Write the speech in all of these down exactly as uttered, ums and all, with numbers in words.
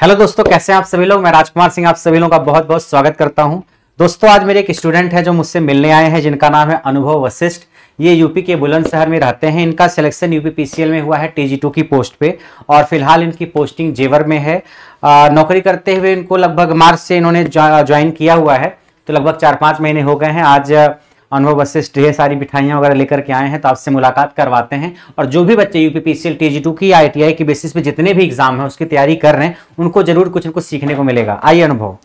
Hello दोस्तों, कैसे हैं आप सभी लोग। मैं राजकुमार सिंह आप सभी लोगों का बहुत बहुत स्वागत करता हूं। दोस्तों, आज मेरे एक स्टूडेंट है जो मुझसे मिलने आए हैं, जिनका नाम है अनुभव वशिष्ठ। ये यूपी के बुलंदशहर में रहते हैं। इनका सिलेक्शन यूपी पीसीएल में हुआ है टी जी टू की पोस्ट पे, और फिलहाल इनकी पोस्टिंग जेवर में है। आ, नौकरी करते हुए इनको लगभग मार्च से इन्होंने ज्वाइन किया हुआ है, तो लगभग चार पाँच महीने हो गए हैं। आज अनुभव वशिष्ठ ढेर सारी मिठाइयाँ वगैरह लेकर के आए हैं, तो आपसे मुलाकात करवाते हैं। और जो भी बच्चे UP PCL T G two की आई टी आई की बेसिस पे जितने भी एग्जाम है उसकी तैयारी कर रहे हैं, उनको जरूर कुछ न कुछ सीखने को मिलेगा। आइए अनुभव।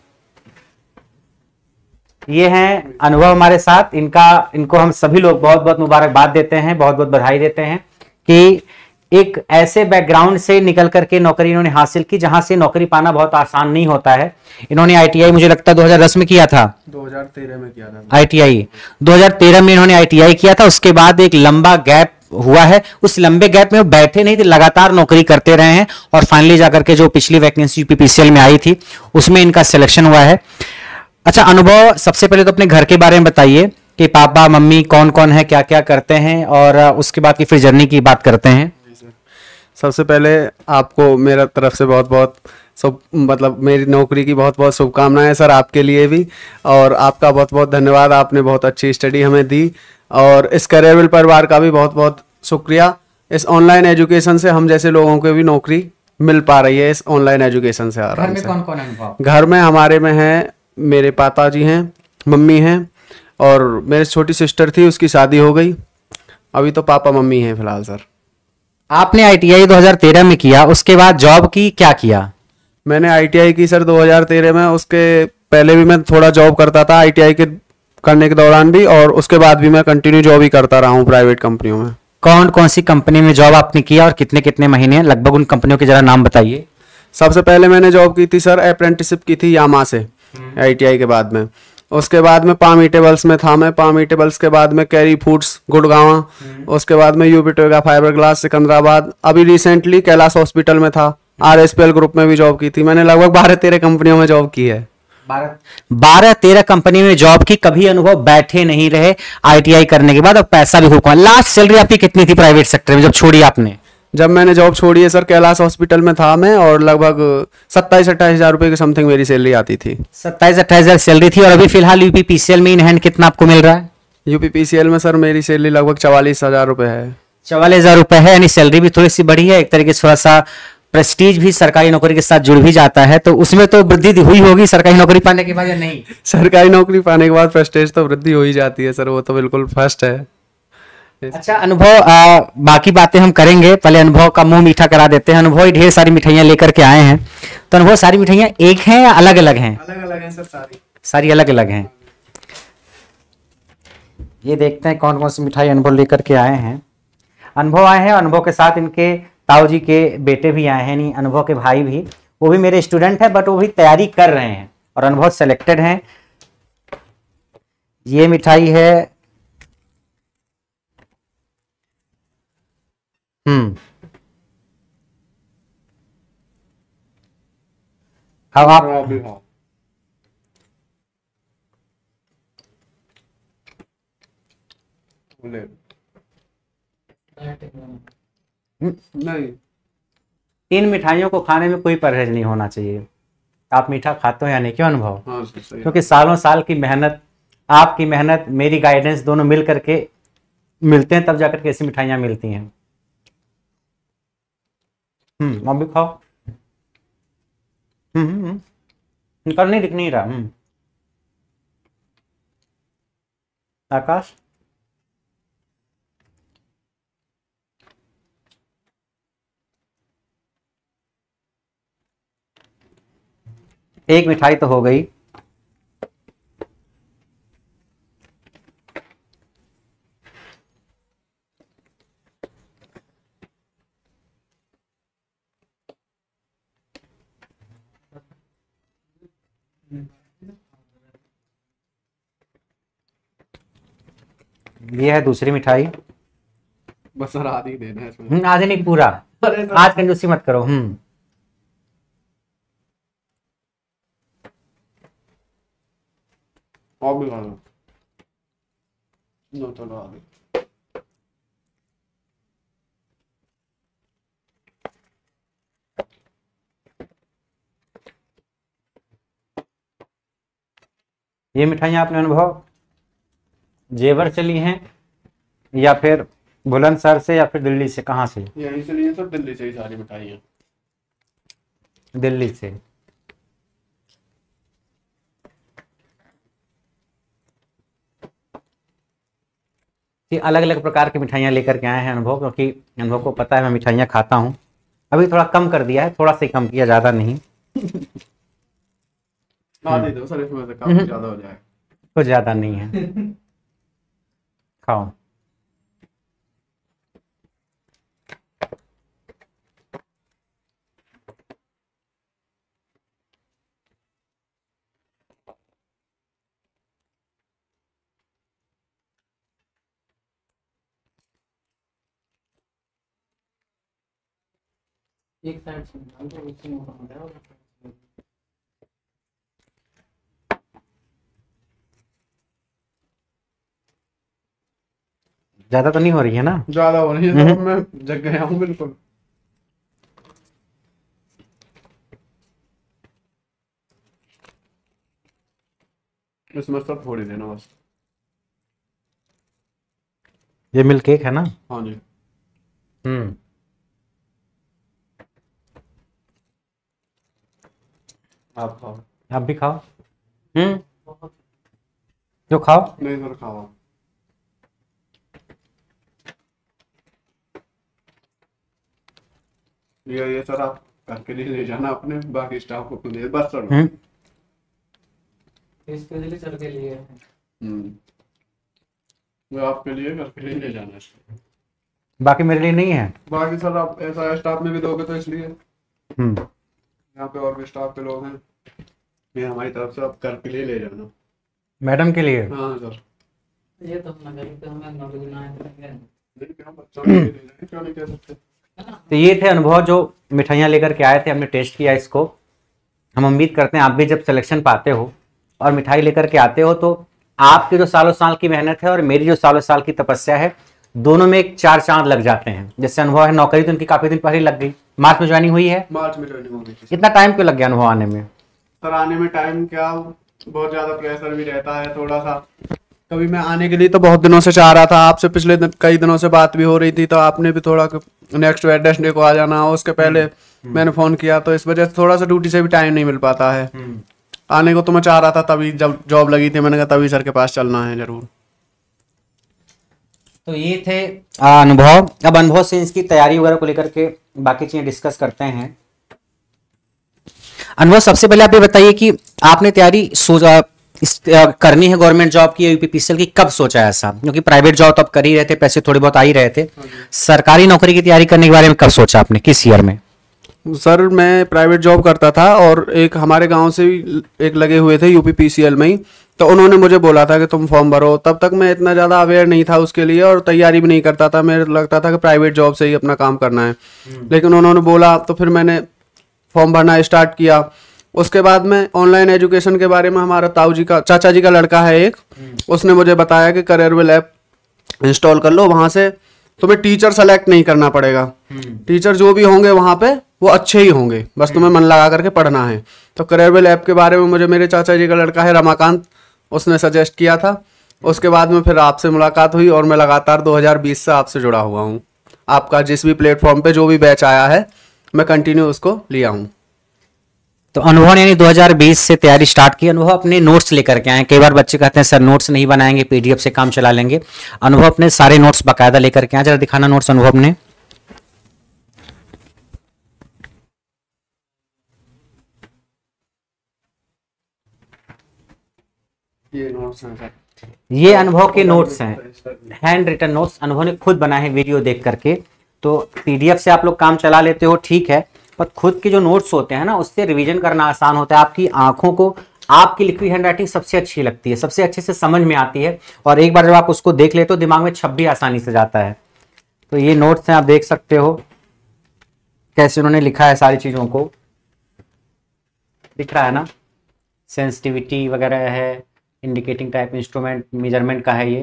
ये हैं अनुभव हमारे साथ। इनका इनको हम सभी लोग बहुत बहुत मुबारकबाद देते हैं, बहुत बहुत बधाई देते हैं कि एक ऐसे बैकग्राउंड से निकल करके नौकरी इन्होंने हासिल की जहां से नौकरी पाना बहुत आसान नहीं होता है। इन्होंने आई टी आई मुझे लगता है दो हज़ार दस में किया था, दो हज़ार तेरह में किया था। आई टी आई दो हज़ार तेरह में इन्होंने आई टी आई किया था। उसके बाद एक लंबा गैप हुआ है। उस लंबे गैप में वो बैठे नहीं थे, लगातार नौकरी करते रहे हैं, और फाइनली जाकर के जो पिछली वैकेंसी यूपी पीसीएल में आई थी उसमें इनका सिलेक्शन हुआ है। अच्छा अनुभव, सबसे पहले तो अपने घर के बारे में बताइए कि पापा मम्मी कौन कौन है, क्या क्या करते हैं, और उसके बाद की फिर जर्नी की बात करते हैं। सबसे पहले आपको मेरा तरफ से बहुत बहुत सब मतलब मेरी नौकरी की बहुत बहुत शुभकामनाएं सर, आपके लिए भी। और आपका बहुत बहुत धन्यवाद, आपने बहुत अच्छी स्टडी हमें दी। और इस करियरविल परिवार का भी बहुत बहुत शुक्रिया। इस ऑनलाइन एजुकेशन से हम जैसे लोगों को भी नौकरी मिल पा रही है, इस ऑनलाइन एजुकेशन से। घर में कौन कौन है? घर में हमारे में है, मेरे पापा जी हैं, मम्मी हैं, और मेरी छोटी सिस्टर थी, उसकी शादी हो गई। अभी तो पापा मम्मी हैं फिलहाल सर। आपने आई टी आई दो हज़ार तेरह में किया, उसके बाद जॉब की क्या किया? मैंने आई टी आई की सर दो हज़ार तेरह में। उसके पहले भी मैं थोड़ा जॉब करता था आई टी आई के करने के दौरान भी, और उसके बाद भी मैं कंटिन्यू जॉब ही करता रहा हूँ प्राइवेट कंपनियों में। कौन कौन सी कंपनी में जॉब आपने किया और कितने कितने महीने, लगभग उन कंपनियों के जरा नाम बताइए। सबसे पहले मैंने जॉब की थी सर, अप्रेंटिसशिप की थी यामा से आई टी आई के बाद में। उसके बाद में पाम ईटेबल्स में था मैं, पाम ईटेबल्स के बाद में कैरी फूड्स गुड़गांव, उसके बाद में यूबी टोगा फाइबर ग्लास सिकंदराबाद। अभी रिसेंटली कैलाश हॉस्पिटल में था, R S P L group में भी जॉब की थी मैंने। लगभग बारह तेरह कंपनियों में जॉब की है। बारह तेरह कंपनी में जॉब की। कभी अनुभव बैठे नहीं रहे आई टी आई करने के बाद, और पैसा भी खूब कमाया। लास्ट सैलरी आपकी कितनी थी प्राइवेट सेक्टर में जब छोड़ी आपने? जब मैंने जॉब छोड़ी है सर, कैलाश हॉस्पिटल में था मैं, और लगभग सत्ताईस अट्ठाईस हजार रुपए के समथिंग मेरी सैलरी आती थी। सत्ताईस अट्ठाईस हजार सैलरी थी। और अभी फिलहाल यूपी पीसीएल में इन हैंड कितना आपको मिल रहा है? यूपी पीसीएल में सर मेरी सैलरी लगभग चवालीस हजार रुपए है। चवालीस हजार रुपए है, यानी सैलरी भी थोड़ी सी बढ़ी है। एक तरीके से थोड़ा सा प्रेस्टीज भी सरकारी नौकरी के साथ जुड़ भी जाता है, तो उसमें तो वृद्धि हुई होगी सरकारी नौकरी पाने के बाद, या नहीं? सरकारी नौकरी पाने के बाद प्रेस्टीज तो वृद्धि हो ही जाती है सर, वो तो बिल्कुल फर्स्ट है। अच्छा अनुभव, आ, बाकी बातें हम करेंगे, पहले अनुभव का मुंह मीठा करा देते हैं। अनुभव ढेर सारी मिठाइयाँ लेकर के आए हैं, तो अनुभव सारी मिठाइयाँ एक हैं या अलग अलग हैं? अलग अलग हैं सर, सारी सारी अलग अलग हैं। ये देखते हैं कौन कौन सी मिठाई अनुभव लेकर के आए हैं। अनुभव आए हैं, अनुभव के साथ इनके ताऊ जी के बेटे भी आए हैं, नहीं अनुभव के भाई भी, वो भी मेरे स्टूडेंट है, बट वो भी तैयारी कर रहे हैं और अनुभव सेलेक्टेड हैं। ये मिठाई है, हम्म अब आप नहीं, इन मिठाइयों को खाने में कोई परहेज नहीं होना चाहिए। आप मीठा खाते हो या नहीं, क्यों अनुभव? हाँ सही। क्योंकि सालों साल की मेहनत, आपकी मेहनत, मेरी गाइडेंस, दोनों मिल करके मिलते हैं, तब जाकर के ऐसी मिठाइयाँ मिलती हैं। हम्म अब भी खाओ। हम्म हम्म हम्म कल नहीं दिख नहीं रहा। हम्म आकाश, एक मिठाई तो हो गई। ये है दूसरी मिठाई। बस सर आधी देना है इसमें। हम्म आधे नहीं, पूरा। आज कंजूसी मत करो। हम्म और भी खा लो। नो चलो आगे। ये मिठाइयाँ आपने अनुभव जेवर से ली हैं या फिर बुलंदशहर से या फिर दिल्ली से, कहाँ से? यहीं से लिए सब, दिल्ली से ही सारी मिठाइयाँ। दिल्ली से। ये अलग अलग प्रकार की मिठाइयाँ लेकर के आए हैं अनुभव, क्योंकि अनुभव को पता है मैं मिठाइयाँ खाता हूँ। अभी थोड़ा कम कर दिया है, थोड़ा सा ही कम किया, ज़्यादा नहीं। ना दे दो सर, इसमें से काफी ज्यादा हो जाए। कुछ ज़्यादा नहीं है। खाओ। एक साइड से निकाल दो, उसी में बंद है। ज़्यादा तो नहीं हो रही है ना? ज्यादा हो रही है तो मैं जग गया हूँ बिल्कुल। इसमें सब थोड़ी देना बस। ये मिल्क केक है ना? हाँ जी। हम्म। आप खाओ। आप भी खाओ। हम्म, जो खाओ। नहीं सर, खाओ। ये ये सर आप घर के लिए ले जाना अपने, बाकी स्टाफ को दे बस सर। हम्म। इसके लिए चल के लिए हम्म, वो आपके लिए घर के लिए ले जाना है। बाकी मेरे लिए नहीं है। बाकी सर आप ऐसा स्टाफ में भी दोगे तो इसलिए हम्म। यहाँ पे और भी स्टाफ के लोग हैं, ये हमारी तरफ से आप घर के लिए ले जाना। मैडम के लिए? हाँ सर। ये तो अपना घर पे हमें नौकरी ना है। नहीं क्या बच्चों के लिए ले जाएंगे, क्यों नहीं कह सकते। तो ये थे अनुभव जो मिठाइयाँ लेकर के आए थे, हमने टेस्ट किया इसको। हम उम्मीद करते हैं आप भी जब सिलेक्शन पाते हो और मिठाई लेकर के आते हो तो आपकी जो सालों साल की मेहनत है और मेरी जो सालों साल की तपस्या है, दोनों में एक चार चांद लग जाते हैं। जैसे अनुभव है, नौकरी तो उनकी काफी दिन पहले लग गई, मार्च में ज्वाइनिंग हुई है। मार्च में ज्वाइनिंग हो गई थी। इतना टाइम क्यों लग गया अनुभव आने में? सर आने में टाइम क्या, बहुत ज्यादा प्रेशर भी रहता है थोड़ा सा। कभी मैं आने के लिए तो बहुत दिनों से चाह रहा था, आपसे पिछले दिन, कई दिनों से बात भी हो रही थी, तो आपने भी थोड़ा नेक्स्ट वेडनेसडे को आ जाना, उसके पहले मैंने फोन किया, तो इस वजह से थोड़ा सा ड्यूटी से भी टाइम नहीं मिल पाता है। आने को तो मैं चाह रहा था, तभी जब जॉब लगी थी मैंने कहा तभी सर के पास चलना है जरूर। तो ये थे आ, अनुभव। अब अनुभव से इसकी तैयारी वगैरह को लेकर के बाकी चीजें डिस्कस करते हैं। अनुभव, सबसे पहले आप ये बताइए कि आपने तैयारी सोचा इस आ, करनी है गवर्नमेंट जॉब की या यूपीपीसीएल की, कब सोचा ऐसा? क्योंकि प्राइवेट जॉब तो आप कर ही रहे थे, पैसे थोड़े बहुत आ ही रहे थे। सरकारी नौकरी की तैयारी करने के बारे में कब सोचा आपने, किस ईयर में? सर मैं प्राइवेट जॉब करता था और एक हमारे गांव से भी एक लगे हुए थे यूपीपीसीएल में ही, तो उन्होंने मुझे बोला था कि तुम फॉर्म भरो। तब तक मैं इतना ज़्यादा अवेयर नहीं था उसके लिए और तैयारी भी नहीं करता था, मेरे लगता था कि प्राइवेट जॉब से ही अपना काम करना है। लेकिन उन्होंने बोला तो फिर मैंने फॉर्म भरना स्टार्ट किया। उसके बाद में ऑनलाइन एजुकेशन के बारे में, हमारा ताऊ जी का, चाचा जी का लड़का है एक, उसने मुझे बताया कि करियरविल ऐप इंस्टॉल कर लो, वहाँ से तुम्हें टीचर सेलेक्ट नहीं करना पड़ेगा, टीचर जो भी होंगे वहाँ पे वो अच्छे ही होंगे, बस तुम्हें मन लगा करके पढ़ना है। तो करियरविल ऐप के बारे में मुझे मेरे चाचा जी का लड़का है रमाकांत, उसने सजेस्ट किया था। उसके बाद में फिर आपसे मुलाकात हुई और मैं लगातार दो हज़ार बीस से आपसे जुड़ा हुआ हूँ। आपका जिस भी प्लेटफॉर्म पे जो भी बैच आया है मैं कंटिन्यू उसको लिया हूँ। तो अनुभव ने यानी दो हज़ार बीस से तैयारी स्टार्ट की। अनुभव अपने नोट्स लेकर के आए। कई बार बच्चे कहते हैं सर नोट्स नहीं बनाएंगे, पीडीएफ से काम चला लेंगे। अनुभव अपने सारे नोट्स बाकायदा लेकर के आए। जरा दिखाना नोट्स अनुभव ने। ये नोट्स हैं सर, ये अनुभव के नोट्स हैं, हैंड रिटन नोट्स अनुभव ने खुद बनाए हैं वीडियो देख करके। तो पीडीएफ से आप लोग काम चला लेते हो, ठीक है, पर खुद के जो नोट्स होते हैं ना, उससे रिवीजन करना आसान होता है। आपकी आंखों को आपकी लिखी हुई हैंडराइटिंग सबसे अच्छी लगती है, सबसे अच्छे से समझ में आती है, और एक बार जब आप उसको देख लेते हो दिमाग में छप भी आसानी से जाता है। तो ये नोट्स हैं, आप देख सकते हो कैसे उन्होंने लिखा है सारी चीजों को, दिख रहा है ना। सेंसिटिविटी वगैरह है, इंडिकेटिंग टाइप इंस्ट्रूमेंट मेजरमेंट का है, ये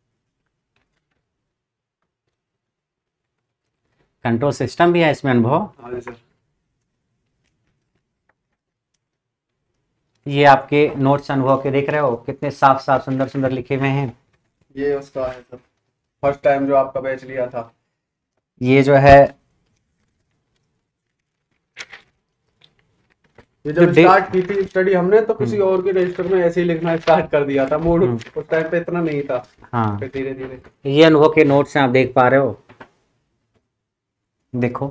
कंट्रोल सिस्टम भी है इसमें अनुभव। हाँ जी सर। ये आपके नोट्स अनुभव के देख रहे हो कितने साफ साफ सुंदर सुंदर लिखे हुए हैं। ये उसका है सर, फर्स्ट टाइम जो आपका बैच लिया था। ये जो है ये जब स्टार्ट की थी स्टडी हमने तो किसी और के रजिस्टर में ऐसे ही लिखना स्टार्ट कर दिया था, मूड उस टाइम पे इतना नहीं था। हाँ, फिर धीरे धीरे ये अनुभव के नोट्स हैं, आप देख पा रहे हो। देखो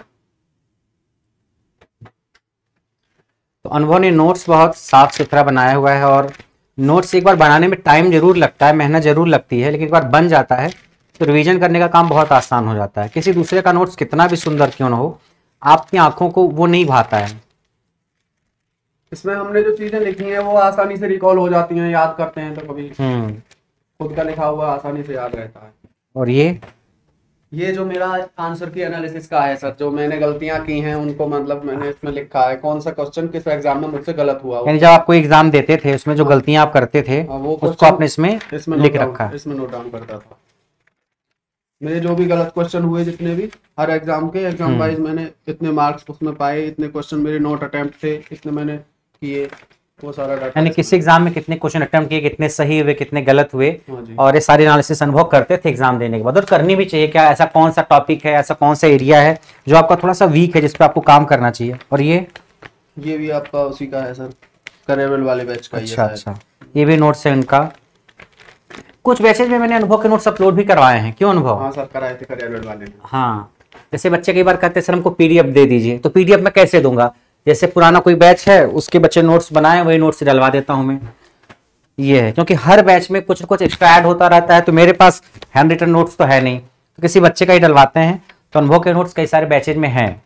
तो अनुभव ने नोट्स बहुत साफ सुथरा बनाया हुआ है, और नोट्स एक बार बनाने में टाइम जरूर लगता है, मेहनत जरूर लगती है, लेकिन एक बार बन जाता है तो रिवीजन करने का काम बहुत आसान हो जाता है। किसी दूसरे का नोट्स कितना भी सुंदर क्यों ना हो, आपकी आंखों को वो नहीं भाता है। इसमें हमने जो चीजें लिखी हैं वो आसानी से रिकॉल हो जाती हैं, याद करते हैं तो कभी हम्म खुद का लिखा हुआ आसानी से याद रहता है। और ये ये जो मेरा आंसर की एनालिसिस का है सर, जो मैंने गलतियां की हैं उनको मतलब मैंने इसमें लिखा है कौन सा क्वेश्चन किस एग्जाम में मुझसे गलत हुआ। यानी जब आपको एग्जाम देते थे उसमें जो गलतियां आप करते थे वो उसको आपने इसमें इसमें लिख रखा है। इसमें नोट डाउन करता था मेरे जो भी गलत क्वेश्चन हुए, जितने भी हर एग्जाम के एग्जाम वाइज मैंने इतने मार्क्स उसमें पाए, इतने क्वेश्चन मेरे नोट अटेम्प्ट थे, इतने मैंने किए, वो सारा डाटा। यानी किस एग्जाम में कितने क्वेश्चन अटेम्प्ट किए, कितने सही हुए, कितने गलत हुए, हाँ जी। और ये सारी एनालिसिस अनुभव करते थे एग्जाम देने के बाद। और करनी भी चाहिए, क्या ऐसा कौन सा टॉपिक है, ऐसा कौन सा एरिया है जो आपका थोड़ा सा वीक है, जिस पे आपको काम करना चाहिए। और ये ये भी आपका उसी का है सर, करेबल वाले बैच का। अच्छा अच्छा, ये भी नोट्स है इनका। कुछ बैचेज में मैंने अनुभव के नोट्स अपलोड भी करवाए हैं। क्यों अनुभव? हाँ सर, कराए थे करेबल वाले ने। हाँ, जैसे बच्चे कई बार कहते हैं सर हमको पीडीएफ दे दीजिए, तो पीडीएफ में कैसे दूंगा? जैसे पुराना कोई बैच है उसके बच्चे नोट्स बनाए, वही नोट्स डलवा देता हूं मैं। ये है क्योंकि हर बैच में कुछ न कुछ एक्स्ट्रा ऐड होता रहता है, तो मेरे पास हैंड रिटन नोट्स तो है नहीं, तो किसी बच्चे का ही डलवाते हैं। तो अनुभव के नोट्स कई सारे बैचेज में हैं।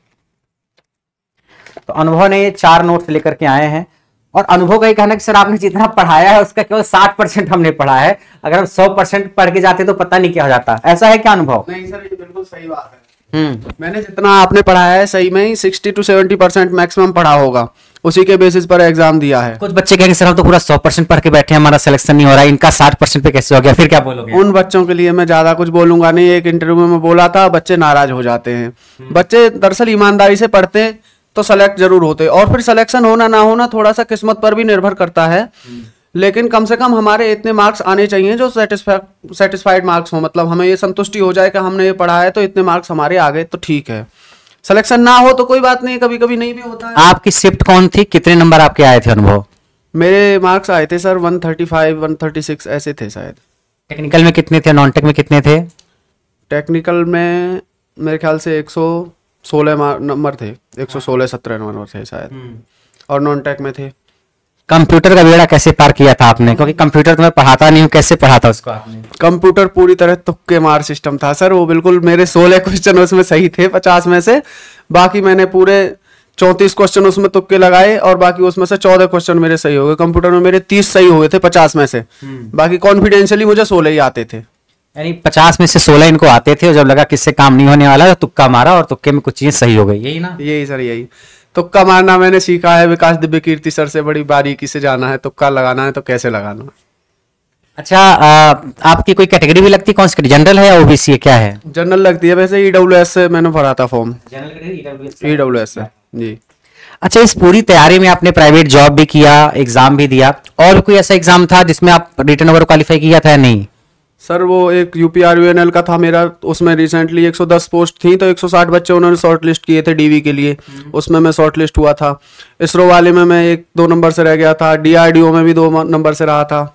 तो अनुभव ने ये चार नोट्स लेकर के आए हैं, और अनुभव का ये कहना कि सर आपने जितना पढ़ाया है उसका केवल साठ परसेंट हमने पढ़ा है, अगर हम सौ परसेंट पढ़ के जाते तो पता नहीं क्या हो जाता। ऐसा है क्या अनुभव? नहीं सर, ये बिल्कुल सही बात है। हम्म मैंने जितना आपने पढ़ाया है सही में ही sixty to seventy percent maximum पढ़ा होगा, उसी के बेसिस पर एग्जाम दिया है। कुछ बच्चे कहेंगे सर हम तो पूरा सौ परसेंट पढ़ के बैठे हैं, हमारा सिलेक्शन नहीं हो रहा है, इनका साठ परसेंट पे कैसे हो गया? फिर क्या बोलोगे? उन बच्चों के लिए मैं ज्यादा कुछ बोलूंगा नहीं। एक इंटरव्यू में बोला था, बच्चे नाराज हो जाते हैं। बच्चे दरअसल ईमानदारी से पढ़ते तो सेलेक्ट जरूर होते, और फिर सिलेक्शन होना ना होना थोड़ा सा किस्मत पर भी निर्भर करता है, लेकिन कम से कम हमारे इतने मार्क्स आने चाहिए जो सेटिस्फाइड मार्क्स हो, मतलब हमें ये संतुष्टि हो जाए कि हमने ये पढ़ा है तो इतने मार्क्स हमारे आ गए तो ठीक है। सिलेक्शन ना हो तो कोई बात नहीं, कभी कभी नहीं भी होता है। आपकी शिफ्ट कौन थी? कितने नंबर आपके आए थे अनुभव? मेरे मार्क्स आए थे sir one thirty five one thirty six ऐसे थे शायद। टेक्निकल में कितने थे, नॉन टेक में कितने थे? टेक्निकल में मेरे ख्याल से एक सौ सोलह नंबर थे, एक सौ सोलह सत्रह नंबर थे शायद, और नॉन टेक में थे। कंप्यूटर का बेड़ा कैसे पार किया था आपने? क्योंकि कंप्यूटर तो मैं पढ़ाता नहीं हूँ, कैसे पढ़ा था उसको आपने? कंप्यूटर पूरी तरह तुक्के मार सिस्टम था सर, वो बिल्कुल मेरे सोलह क्वेश्चन उसमें सही थे पचास में से, बाकी मैंने पूरे चौंतीस क्वेश्चन उसमें तुक्के लगाए, और बाकी उसमें से चौदह क्वेश्चन मेरे सही हो गए। कंप्यूटर में मेरे तीस सही हुए थे पचास में से, बाकी कॉन्फिडेंशियली मुझे सोलह ही आते थे। यानी पचास में से सोलह इनको आते थे, और जब लगा किससे काम नहीं होने वाला तो तुक्का मारा, और तुक्के में कुछ चीजें सही हो गई। यही ना? यही सर, यही तुक्का मारना मैंने सीखा है विकास दिव्य कीर्ति सर से, बड़ी बारीकी से जाना है, तुक्का लगाना है तो कैसे लगाना। अच्छा, आ, आपकी कोई कैटेगरी भी लगती? कौन सी, जनरल है या ओबीसी है, क्या है? जनरल लगती है वैसे, ईडब्ल्यूएस से मैंने भरा था फॉर्म। जनरल ईडब्ल्यूएस से जी। अच्छा, इस पूरी तैयारी में आपने प्राइवेट जॉब भी किया, एग्जाम भी दिया, और कोई ऐसा एग्जाम था जिसमें आप रिटन ओवर क्वालिफाई किया था या नहीं? सर वो एक यूपीआरयूएनएल का था मेरा, उसमें रिसेंटली एक सौ दस पोस्ट थी, तो एक सौ साठ बच्चे उन्होंने शॉर्ट लिस्ट किए थे डीवी के लिए, उसमें मैं शॉर्ट लिस्ट हुआ था। इसरो वाले में मैं एक दो नंबर से रह गया था, डीआरडीओ में भी दो नंबर से रहा था।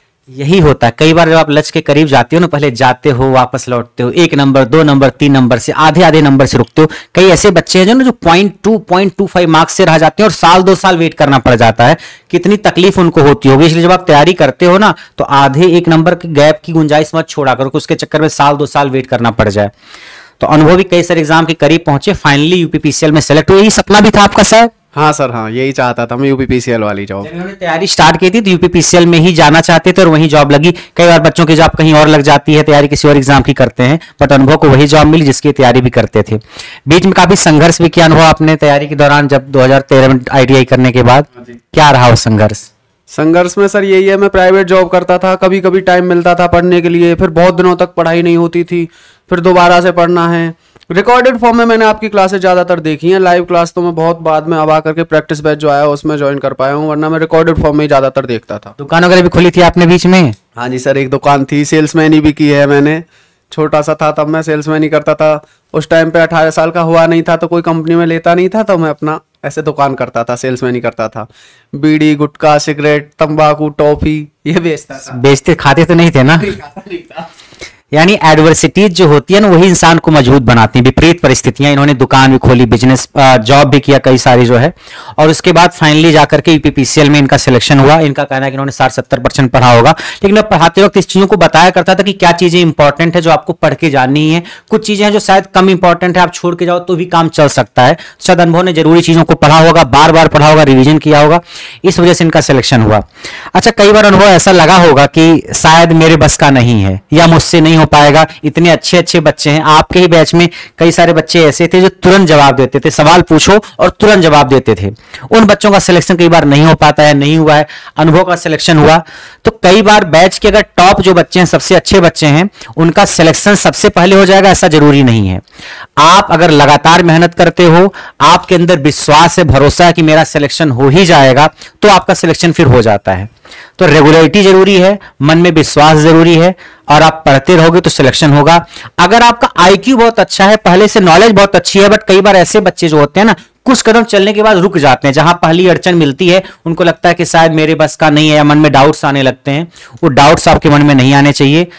यही होता है, कई बार जब आप लक्ष्य के करीब जाते हो ना, पहले जाते हो वापस लौटते हो, एक नंबर दो नंबर तीन नंबर से आधे आधे नंबर से रुकते हो। कई ऐसे बच्चे हैं जो ना जो point two point two five marks से रह जाते हैं, और साल दो साल वेट करना पड़ जाता है। कितनी तकलीफ उनको होती होगी। इसलिए जब आप तैयारी करते हो ना, तो आधे एक नंबर के गैप की गुंजाइश मत छोड़ा करो, उसके चक्कर में साल दो साल वेट करना पड़ जाए। तो अनुभव भी कई सारे एग्जाम के करीब पहुंचे, फाइनली यूपीपीसीएल में सेलेक्ट हुए। यही सपना भी था आपका शायद? हाँ सर, हाँ यही चाहता था मैं, यूपीपीसीएल वाली जॉब। जब उन्होंने तैयारी स्टार्ट की थी तो यूपीपीसीएल में ही जाना चाहते थे, और वही जॉब लगी। कई बार बच्चों की जॉब कहीं और लग जाती है, तैयारी किसी और एग्जाम की करते हैं, बट अनुभव को वही जॉब मिली जिसकी तैयारी भी करते थे। बीच में काफी संघर्ष भी किया अनुभव आपने तैयारी के दौरान, जब दो हजार तेरह में आईटीआई करने के बाद। क्या रहा वो संघर्ष? संघर्ष में सर यही है, मैं प्राइवेट जॉब करता था, कभी कभी टाइम मिलता था पढ़ने के लिए, फिर बहुत दिनों तक पढ़ाई नहीं होती थी, फिर दोबारा से पढ़ना है, रिकॉर्डेड फॉर्म में मैंने आपकी क्लासेस ज़्यादातर देखी हैं, लाइव क्लास तो मैं बहुत बाद में अब आकर के प्रैक्टिस बैच जो आया उसमें ज्वाइन कर पाया हूँ, वरना मैं रिकॉर्डेड फॉर्म में ही ज़्यादातर देखता था। दुकान वगैरह भी खोली थी आपने बीच में? हाँ जी सर, एक दुकान थी, सेल्समैन ही भी की है मैंने। छोटा सा था तब मैं सेल्समैन ही करता था। उस टाइम पे अठारह साल का हुआ नहीं था तो कोई कंपनी में लेता नहीं था, तो मैं अपना ऐसे दुकान करता था, सेल्समैन ही करता था। बीड़ी, गुटखा, सिगरेट, तंबाकू, टॉफी ये बेचता था। बेचते खाते तो नहीं थे ना? यानी एडवर्सिटीज जो होती है ना वही इंसान को मजबूत बनाती है। विपरीत परिस्थितियां, इन्होंने दुकान भी खोली, बिजनेस, जॉब भी किया कई सारी जो है, और उसके बाद फाइनली जाकर के यूपीपीसीएल में इनका सिलेक्शन हुआ। इनका कहना है कि इन्होंने साठ सत्तर परसेंट पढ़ा होगा, लेकिन मैं पढ़ाते वक्त इस चीजों को बताया करता था कि क्या चीजें इंपॉर्टेंट है जो आपको पढ़ के जाननी है, कुछ चीजें हैं जो शायद कम इंपॉर्टेंट है, आप छोड़ के जाओ तो भी काम चल सकता है। शायद अनुभव ने जरूरी चीजों को पढ़ा होगा, बार बार पढ़ा होगा, रिविजन किया होगा, इस वजह से इनका सिलेक्शन हुआ। अच्छा, कई बार अनुभव ऐसा लगा होगा कि शायद मेरे बस का नहीं है या मुझसे नहीं हो पाएगा, इतने अच्छे अच्छे बच्चे हैं। आपके ही बैच में कई सारे बच्चे ऐसे थे जो तुरंत जवाब देते थे, सवाल पूछो और तुरंत जवाब देते थे। उन बच्चों का सिलेक्शन कई बार नहीं हो पाता है, नहीं हुआ है। अनुभव का सिलेक्शन हुआ। तो कई बार बैच के अगर टॉप जो बच्चे हैं, सबसे अच्छे बच्चे हैं, उनका सिलेक्शन सबसे पहले हो जाएगा ऐसा जरूरी नहीं है। आप अगर लगातार मेहनत करते हो, आपके अंदर विश्वास है, भरोसा है कि मेरा सिलेक्शन हो ही जाएगा, तो आपका सिलेक्शन फिर हो जाता है। तो रेगुलरिटी जरूरी है, मन में विश्वास जरूरी है, और आप पढ़ते रहोगे तो सिलेक्शन होगा। अगर आपका आईक्यू बहुत अच्छा है, पहले से नॉलेज बहुत अच्छी है, बट कई बार ऐसे बच्चे जो होते हैं ना, कुछ कदम चलने के बाद रुक जाते हैं। जहां पहली अड़चन मिलती है उनको लगता है कि शायद मेरे बस का नहीं है, या मन में डाउट्स आने लगते हैं। वो डाउट्स आपके मन में नहीं आने चाहिए।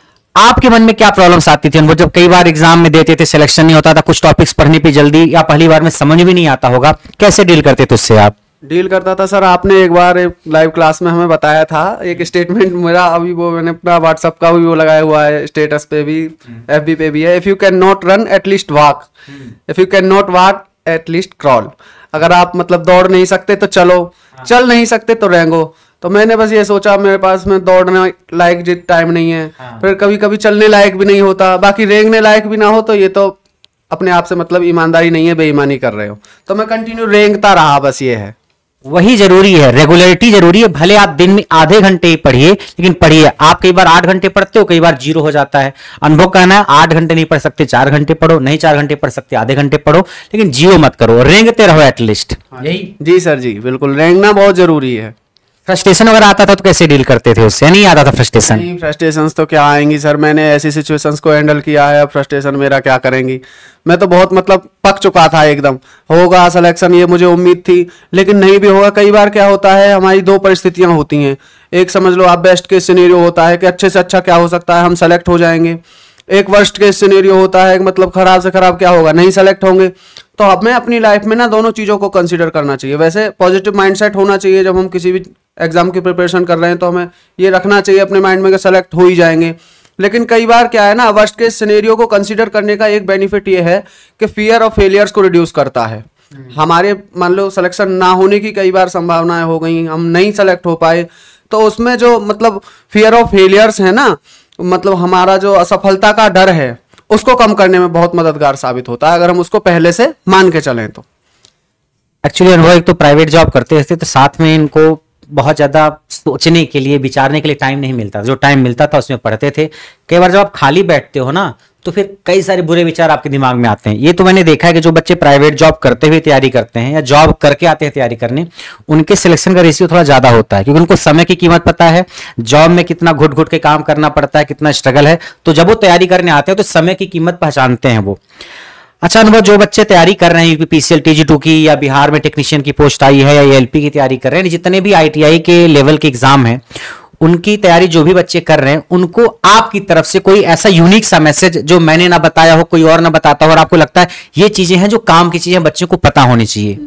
आपके मन में क्या प्रॉब्लम्स आती थी वो जब कई बार एग्जाम में देते थे, सिलेक्शन नहीं होता था, कुछ टॉपिक्स पढ़ने पे जल्दी या पहली बार में समझ भी नहीं आता होगा, कैसे डील करते थे उससे आप? डील करता था सर, आपने एक बार एक लाइव क्लास में हमें बताया था एक स्टेटमेंट, मेरा अभी वो मैंने अपना व्हाट्सअप का भी वो लगाया हुआ है, स्टेटस पे भी, एफबी पे भी है। If you can not run at least walk, if you can not walk at least crawl. अगर आप मतलब दौड़ नहीं सकते तो चलो, चल नहीं सकते तो रेंगो। तो मैंने बस ये सोचा मेरे पास में दौड़ने लायक जित टाइम नहीं है, फिर कभी कभी चलने लायक भी नहीं होता, बाकी रेंगने लायक भी ना हो, तो ये तो अपने आप से मतलब ईमानदारी नहीं है, बेईमानी कर रहे हो। तो मैं कंटिन्यू रेंगता रहा, बस ये है। वही जरूरी है, रेगुलरिटी जरूरी है। भले आप दिन में आधे घंटे ही पढ़िए, लेकिन पढ़िए। आप कई बार आठ घंटे पढ़ते हो, कई बार जीरो हो जाता है। अनुभव कहना है आठ घंटे नहीं पढ़ सकते, चार घंटे पढ़ो, नहीं चार घंटे पढ़ सकते, आधे घंटे पढ़ो, लेकिन जीरो मत करो, रेंगते रहो एटलीस्ट। यही जी सर जी, बिल्कुल रेंगना बहुत जरूरी है। फ्रस्ट्रेशन अगर आता था तो कैसे डील करते थे उससे? नहीं आता था फ्रस्ट्रेशन? नहीं, फ्रस्ट्रेशंस तो क्या आएंगी सर, मैंने ऐसी सिचुएशंस को हैंडल किया है, अब फ्रस्ट्रेशन मेरा क्या करेंगी। मैं तो बहुत मतलब पक चुका था एकदम, होगा सिलेक्शन ये मुझे उम्मीद थी, लेकिन नहीं भी होगा। कई बार क्या होता है, हमारी दो परिस्थितियां होती हैं। एक समझ लो आप बेस्ट केस सिनेरियो होता है कि अच्छे से अच्छा क्या हो सकता है, हम सेलेक्ट हो जाएंगे। एक वर्स्ट केस सिनेरियो होता है मतलब खराब से खराब क्या होगा, नहीं सेलेक्ट होंगे। तो हमें अपनी लाइफ में ना दोनों चीज़ों को कंसीडर करना चाहिए। वैसे पॉजिटिव माइंडसेट होना चाहिए, जब हम किसी भी एग्जाम की प्रिपरेशन कर रहे हैं तो हमें ये रखना चाहिए अपने माइंड में कि सेलेक्ट हो ही जाएंगे। लेकिन कई बार क्या है ना, वर्स्ट केस सिनेरियो को कंसीडर करने का एक बेनिफिट ये है कि फियर ऑफ फेलियर्स को रिड्यूस करता है। हमारे मान लो सिलेक्शन ना होने की कई बार संभावनाएं हो गई, हम नहीं सेलेक्ट हो पाए, तो उसमें जो मतलब फियर ऑफ फेलियर्स है ना, मतलब हमारा जो असफलता का डर है उसको कम करने में बहुत मददगार साबित होता है, अगर हम उसको पहले से मान के चलें तो। एक्चुअली अनुभव एक तो प्राइवेट जॉब करते थे, तो साथ में इनको बहुत ज़्यादा सोचने के लिए, विचारने के लिए टाइम नहीं मिलता। जो टाइम मिलता था उसमें पढ़ते थे। कई बार जब आप खाली बैठते हो ना, तो फिर कई सारे बुरे विचार आपके दिमाग में आते हैं। ये तो मैंने देखा है कि जो बच्चे प्राइवेट जॉब करते हुए तैयारी करते हैं या जॉब करके आते हैं तैयारी करने, उनके सिलेक्शन का रेशियो थोड़ा ज़्यादा होता है, क्योंकि उनको समय की कीमत पता है, जॉब में कितना घुट घुट के काम करना पड़ता है, कितना स्ट्रगल है। तो जब वो तैयारी करने आते हैं तो समय की कीमत पहचानते हैं वो। अच्छा अनुभव, जो बच्चे तैयारी कर रहे हैं यूपीपीसीएल टीजी टू की, या बिहार में टेक्नीशियन की पोस्ट आई है, या एलपी की तैयारी कर रहे हैं, जितने भी आईटीआई के लेवल के एग्जाम हैं, उनकी तैयारी जो भी बच्चे कर रहे हैं, उनको आपकी तरफ से कोई ऐसा यूनिक सा मैसेज जो मैंने ना बताया हो, कोई और ना बताता हो, और आपको लगता है ये चीजें हैं जो काम की चीजें बच्चों को पता होनी चाहिए?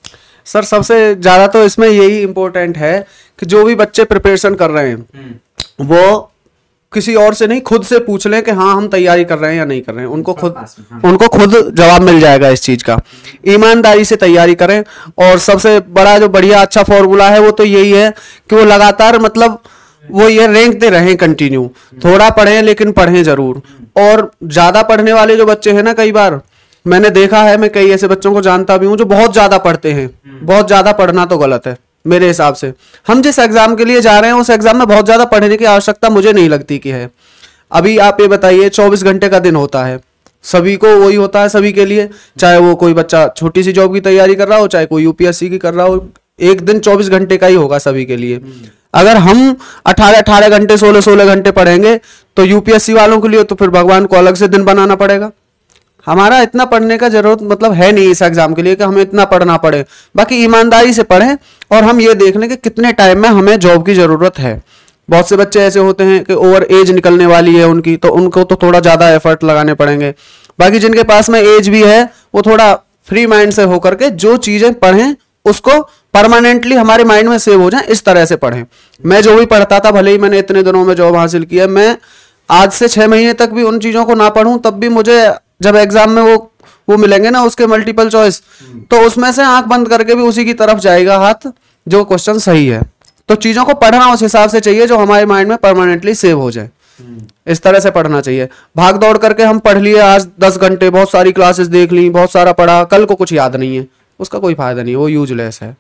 सर सबसे ज्यादा तो इसमें यही इंपॉर्टेंट है कि जो भी बच्चे प्रिपरेशन कर रहे हैं वो किसी और से नहीं, खुद से पूछ लें कि हाँ हम तैयारी कर रहे हैं या नहीं कर रहे हैं। उनको खुद उनको खुद जवाब मिल जाएगा इस चीज का। ईमानदारी से तैयारी करें, और सबसे बड़ा जो बढ़िया अच्छा फॉर्मूला है वो तो यही है कि वो लगातार मतलब वो ये रेंकते रहें कंटिन्यू। थोड़ा पढ़ें लेकिन पढ़ें जरूर। और ज्यादा पढ़ने वाले जो बच्चे हैं ना, कई बार मैंने देखा है, मैं कई ऐसे बच्चों को जानता भी हूँ जो बहुत ज्यादा पढ़ते हैं। बहुत ज्यादा पढ़ना तो गलत है मेरे हिसाब से। हम जिस एग्जाम के लिए जा रहे हैं उस एग्जाम में बहुत ज्यादा पढ़ने की आवश्यकता मुझे नहीं लगती कि है। अभी आप ये बताइए, चौबीस घंटे का दिन होता है, सभी को वही होता है, सभी के लिए, चाहे वो कोई बच्चा छोटी सी जॉब की तैयारी कर रहा हो, चाहे कोई यूपीएससी की कर रहा हो, एक दिन चौबीस घंटे का ही होगा सभी के लिए। अगर हम अठारह अठारह घंटे सोलह सोलह घंटे पढ़ेंगे तो यूपीएससी वालों के लिए तो फिर भगवान को अलग से दिन बनाना पड़ेगा। हमारा इतना पढ़ने का जरूरत मतलब है नहीं इस एग्जाम के लिए कि हमें इतना पढ़ना पड़े। बाकी ईमानदारी से पढ़ें और हम ये देख लें कि कितने टाइम में हमें जॉब की जरूरत है। बहुत से बच्चे ऐसे होते हैं कि ओवर एज निकलने वाली है उनकी, तो उनको तो थोड़ा ज़्यादा एफर्ट लगाने पड़ेंगे। बाकी जिनके पास में एज भी है वो थोड़ा फ्री माइंड से होकर के जो चीज़ें पढ़ें उसको परमानेंटली हमारे माइंड में सेव हो जाए, इस तरह से पढ़ें। मैं जो भी पढ़ता था, भले ही मैंने इतने दिनों में जॉब हासिल की है, मैं आज से छः महीने तक भी उन चीज़ों को ना पढ़ूं तब भी मुझे जब एग्जाम में वो वो मिलेंगे ना उसके मल्टीपल चॉइस, तो उसमें से आंख बंद करके भी उसी की तरफ जाएगा हाथ जो क्वेश्चन सही है। तो चीज़ों को पढ़ना उस हिसाब से चाहिए जो हमारे माइंड में परमानेंटली सेव हो जाए, इस तरह से पढ़ना चाहिए। भाग दौड़ करके हम पढ़ लिए आज दस घंटे, बहुत सारी क्लासेस देख ली, बहुत सारा पढ़ा, कल को कुछ याद नहीं है, उसका कोई फायदा नहीं है, वो यूजलेस है।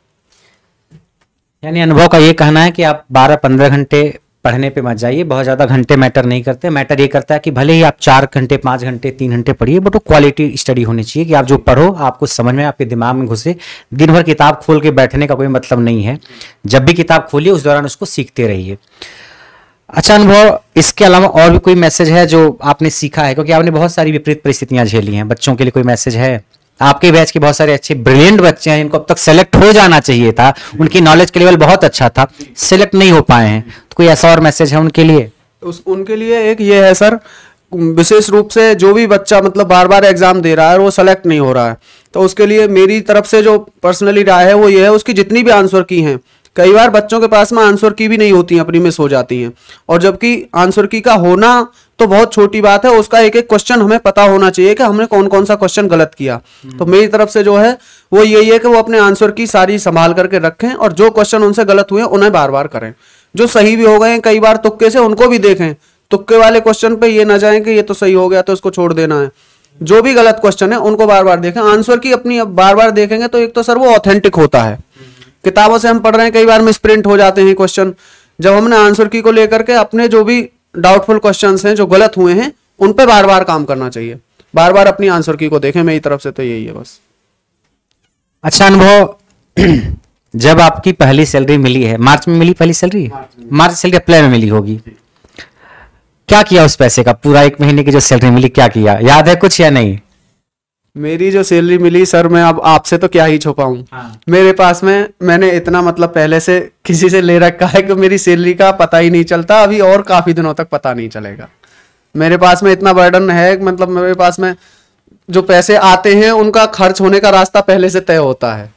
यानी अनुभव का ये कहना है कि आप बारह पंद्रह घंटे पढ़ने पे मत जाइए, बहुत ज़्यादा घंटे मैटर नहीं करते। मैटर ये करता है कि भले ही आप चार घंटे पाँच घंटे तीन घंटे पढ़िए, बट वो क्वालिटी स्टडी होनी चाहिए कि आप जो पढ़ो आपको समझ में, आपके दिमाग में घुसे। दिन भर किताब खोल के बैठने का कोई मतलब नहीं है, जब भी किताब खोलिए उस दौरान उसको सीखते रहिए। अच्छा अनुभव, इसके अलावा और भी कोई मैसेज है जो आपने सीखा है, क्योंकि आपने बहुत सारी विपरीत परिस्थितियां झेली हैं, बच्चों के लिए कोई मैसेज है? आपके बैच के बहुत सारे अच्छे ब्रिलियंट बच्चे हैं, इनको अब तक सेलेक्ट हो जाना चाहिए था, उनकी नॉलेज का लेवल बहुत अच्छा था, सेलेक्ट नहीं हो पाए हैं, तो कोई ऐसा और मैसेज है उनके लिए? उस उनके लिए एक ये है सर, विशेष रूप से जो भी बच्चा मतलब बार बार एग्जाम दे रहा है और वो सेलेक्ट नहीं हो रहा है, तो उसके लिए मेरी तरफ से जो पर्सनली राय है वो ये है, उसकी जितनी भी आंसर की हैं, कई बार बच्चों के पास में आंसर की भी नहीं होती हैं, अपनी मिस हो जाती हैं, और जबकि आंसर की का होना तो बहुत छोटी बात है, उसका एक एक क्वेश्चन हमें पता होना चाहिए कि हमने कौन कौन सा क्वेश्चन गलत किया। तो मेरी तरफ से जो है वो यही है कि वो अपने आंसर की सारी संभाल करके रखें और जो क्वेश्चन उनसे गलत हुए उन्हें बार बार करें। जो सही भी हो गए कई बार तुक्के से, उनको भी देखें, तुक्के वाले क्वेश्चन पे ये ना जाएं कि ये तो सही हो गया तो इसको छोड़ देना है। जो भी गलत क्वेश्चन है उनको बार बार देखें। आंसर की अपनी बार बार देखेंगे तो एक तो सर वो ऑथेंटिक होता है। किताबों से हम पढ़ रहे हैं, कई बार मिसप्रिंट हो जाते हैं क्वेश्चन। जब हमने आंसर की को लेकर के अपने जो भी डाउटफुल क्वेश्चंस हैं जो गलत हुए हैं उन पे बार बार काम करना चाहिए, बार बार अपनी आंसर की को देखें। मेरी तरफ से तो यही है बस। अच्छा अनुभव, जब आपकी पहली सैलरी मिली है, मार्च में मिली पहली सैलरी, मार्च सैलरी अप्रैल में मिली होगी, क्या किया उस पैसे का? पूरा एक महीने की जो सैलरी मिली क्या किया, याद है कुछ या नहीं? मेरी जो सैलरी मिली सर, मैं अब आपसे तो क्या ही छुपाऊं। हाँ। मेरे पास में मैंने इतना मतलब पहले से किसी से ले रखा है कि मेरी सैलरी का पता ही नहीं चलता, अभी और काफी दिनों तक पता नहीं चलेगा। मेरे पास में इतना बर्डन है, मतलब मेरे पास में जो पैसे आते हैं उनका खर्च होने का रास्ता पहले से तय होता है,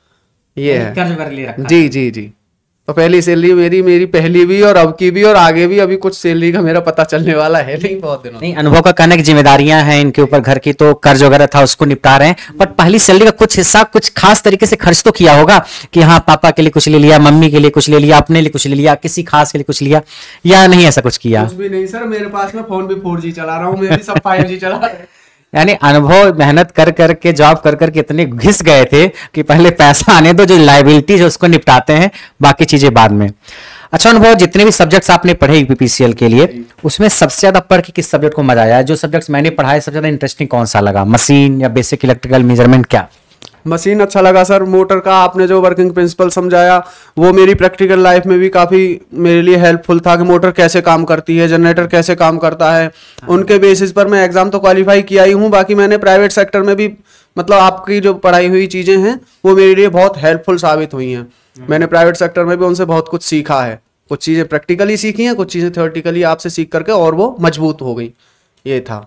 ये है। जी जी जी। तो पहली सैलरी मेरी मेरी पहली भी और अब की भी और आगे भी अभी कुछ सैलरी का मेरा पता चलने वाला है नहीं बहुत दिनों। नहीं, अनुभव का कहना है कि जिम्मेदारियां हैं इनके ऊपर, घर की तो कर्ज वगैरह था उसको निपटा रहे हैं, बट पहली सैलरी का कुछ हिस्सा कुछ खास तरीके से खर्च तो किया होगा कि हाँ पापा के लिए कुछ ले लिया, मम्मी के लिए कुछ ले लिया, अपने लिए कुछ ले लिया, किसी खास के लिए कुछ लिया, या नहीं ऐसा कुछ किया? कुछ भी नहीं सर, मेरे पास में फोन भी फोर जी चला रहा हूँ, मेरी सब फाइव जी चला रहा है। यानी अनुभव मेहनत कर करके जॉब कर करके इतने घिस गए थे कि पहले पैसा आने दो, जो लाइबिलिटीज है उसको निपटाते हैं, बाकी चीजें बाद में। अच्छा अनुभव, जितने भी सब्जेक्ट्स आपने पढ़े यूपीपीसीएल के लिए, उसमें सबसे ज्यादा पढ़ के किस सब्जेक्ट को मजा आया? जो सब्जेक्ट्स मैंने पढ़ाए सबसे ज्यादा इंटरेस्टिंग कौन सा लगा? मशीन या बेसिक इलेक्ट्रिकल मेजरमेंट, क्या? मशीन अच्छा लगा सर। मोटर का आपने जो वर्किंग प्रिंसिपल समझाया वो मेरी प्रैक्टिकल लाइफ में भी काफ़ी मेरे लिए हेल्पफुल था कि मोटर कैसे काम करती है, जनरेटर कैसे काम करता है। उनके बेसिस पर मैं एग्जाम तो क्वालिफाई किया ही हूँ, बाकी मैंने प्राइवेट सेक्टर में भी मतलब आपकी जो पढ़ाई हुई चीज़ें हैं वो मेरे लिए बहुत हेल्पफुल साबित हुई हैं। मैंने प्राइवेट सेक्टर में भी उनसे बहुत कुछ सीखा है, कुछ चीज़ें प्रैक्टिकली सीखी हैं, कुछ चीज़ें थियोरेटिकली आपसे सीख करके और वो मजबूत हो गई। ये था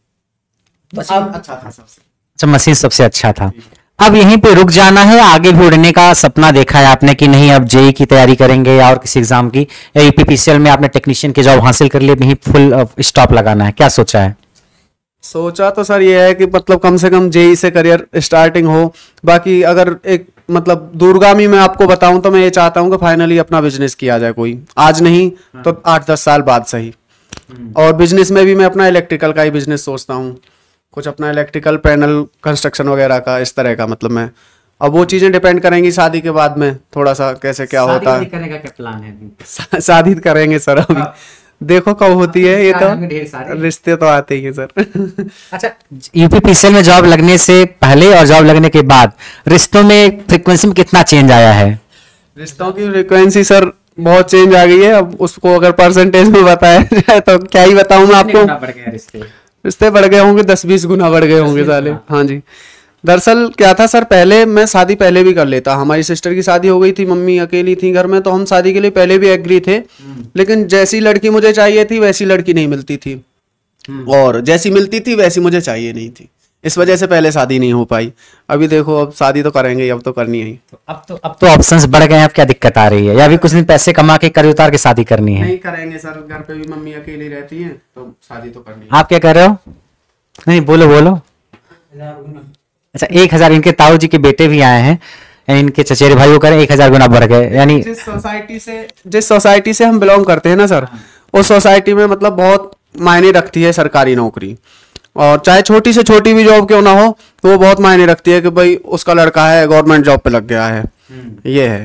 अच्छा था सबसे अच्छा, मशीन सबसे अच्छा था। अब यहीं पे रुक जाना है, आगे भी उड़ने का सपना देखा है आपने कि नहीं अब जेई की तैयारी करेंगे या और किसी एग्जाम की, या यूपीपीसीएल में आपने टेक्नीशियन की जॉब हासिल कर ली, यहीं फुल स्टॉप लगाना है, क्या सोचा है? सोचा तो सर ये है कि मतलब कम से कम जेई से करियर स्टार्टिंग हो। बाकी अगर एक मतलब दूरगामी मैं आपको बताऊं तो मैं ये चाहता हूं कि फाइनली अपना बिजनेस किया जाए, कोई आज नहीं तो आठ दस साल बाद सही। और बिजनेस में भी मैं अपना इलेक्ट्रिकल का ही बिजनेस सोचता हूँ, कुछ अपना इलेक्ट्रिकल पैनल कंस्ट्रक्शन वगैरह का, इस तरह का। मतलब मैं अब वो चीजें डिपेंड करेंगी शादी के बाद में थोड़ा सा कैसे क्या होता है। करने का क्या प्लान है? शादी करेंगे सर अभी, देखो कब होती है, ये रिश्तेदार होंगे ढेर तो सारे। रिश्ते तो आते ही है सर। अच्छा, यूपीपीसीएल में जॉब लगने से पहले और जॉब लगने के बाद रिश्तों में फ्रीक्वेंसी में कितना चेंज आया है? रिश्तों की फ्रीक्वेंसी सर बहुत चेंज आ गई है। अब उसको अगर परसेंटेज में बताया जाए तो क्या ही बताऊं मैं कितने आपको। गुना बढ़ गए हैं रिश्ते? रिश्ते बढ़ गए होंगे, दस बीस गुना बढ़ गए होंगे बीस साले। गुना। हाँ जी। दरअसल क्या था सर, पहले मैं शादी पहले भी कर लेता। हमारी सिस्टर की शादी हो गई थी, मम्मी अकेली थी घर में, तो हम शादी के लिए पहले भी एग्री थे। लेकिन जैसी लड़की मुझे चाहिए थी वैसी लड़की नहीं मिलती थी, और जैसी मिलती थी वैसी मुझे चाहिए नहीं थी। इस वजह से पहले शादी नहीं हो पाई। अभी देखो, अब शादी तो करेंगे ही, अब तो करनी है ही। तो अब तो अब तो ऑप्शंस बढ़ गए हैं, अब क्या दिक्कत आ रही है? या अभी कुछ दिन पैसे कमा के कर उतार के शादी करनी है? नहीं करेंगे सर, घर पे भी मम्मी अकेली रहती हैं, तो शादी तो करनी है। आप क्या कर रहे हो? नहीं, बोलो बोलो। हजार गुना। अच्छा, एक हजार इनके ताऊ जी के बेटे भी आए हैं, यानी इनके चचेरे भाई वो करें एक हजार गुना बढ़ गए। यानी जिस सोसाइटी से जिस सोसाइटी से हम बिलोंग करते हैं ना सर, उस सोसाइटी में मतलब बहुत मायने रखती है सरकारी नौकरी। और चाहे छोटी से छोटी भी जॉब क्यों ना हो, तो वो बहुत मायने रखती है कि भाई उसका लड़का है गवर्नमेंट जॉब पे लग गया है। ये है।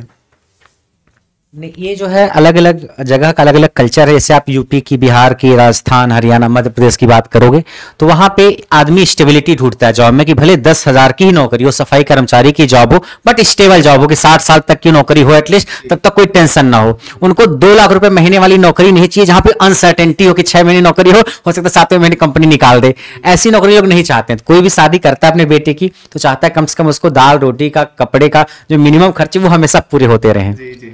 नहीं, ये जो है अलग अलग जगह का अलग अलग कल्चर है। जैसे आप यूपी की, बिहार की, राजस्थान, हरियाणा, मध्य प्रदेश की बात करोगे तो वहां पे आदमी स्टेबिलिटी ढूंढता है जॉब में, कि भले दस हजार की ही नौकरी हो, सफाई कर्मचारी की जॉब हो, बट स्टेबल जॉब हो, कि साठ साल तक की नौकरी हो एटलीस्ट, तब तक कोई टेंशन ना हो। उनको दो लाख रुपए महीने वाली नौकरी नहीं चाहिए जहां पे अनसर्टेनिटी हो कि छह महीने नौकरी हो हो सकता है सातवें महीने कंपनी निकाल दे। ऐसी नौकरी लोग नहीं चाहते हैं। कोई भी शादी करता है अपने बेटे की तो चाहता है कम से कम उसको दाल रोटी का, कपड़े का जो मिनिमम खर्चे वो हमेशा पूरे होते रहें। जी जी।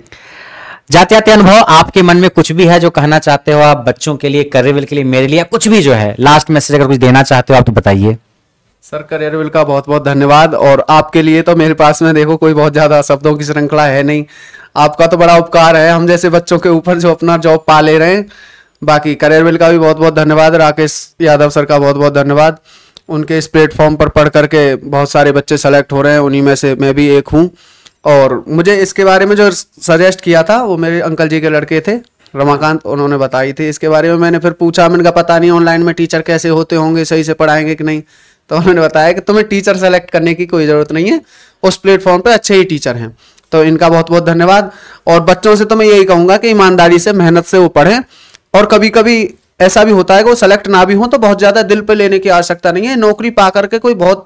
जाते जाते अनुभव, आपके मन में कुछ भी है जो कहना चाहते हो आप बच्चों के लिए, करियर के लिए, मेरे लिए, कुछ भी जो है लास्ट मैसेज अगर कुछ देना चाहते हो आप तो बताइए। सर करियर विल का बहुत बहुत धन्यवाद। और आपके लिए तो मेरे पास में देखो कोई बहुत ज्यादा शब्दों की श्रृंखला है नहीं। आपका तो बड़ा उपकार है हम जैसे बच्चों के ऊपर जो अपना जॉब पा ले रहे हैं। बाकी करियर विल का भी बहुत बहुत धन्यवाद। राकेश यादव सर का बहुत बहुत धन्यवाद। उनके इस प्लेटफॉर्म पर पढ़ करके बहुत सारे बच्चे सेलेक्ट हो रहे हैं, उन्हीं में से मैं भी एक हूँ। और मुझे इसके बारे में जो सजेस्ट किया था वो मेरे अंकल जी के लड़के थे, रमाकांत, उन्होंने बताई थी इसके बारे में। मैंने फिर पूछा, मैंने कहा पता नहीं ऑनलाइन में टीचर कैसे होते होंगे, सही से पढ़ाएंगे कि नहीं। तो उन्होंने बताया कि तुम्हें टीचर सेलेक्ट करने की कोई ज़रूरत नहीं है, उस प्लेटफॉर्म पे अच्छे ही टीचर हैं। तो इनका बहुत बहुत धन्यवाद। और बच्चों से तो मैं यही कहूँगा कि ईमानदारी से, मेहनत से वो पढ़ें। और कभी कभी ऐसा भी होता है कि वो सेलेक्ट ना भी हो तो बहुत ज़्यादा दिल पे लेने की आवश्यकता नहीं है। नौकरी पा करके कोई बहुत,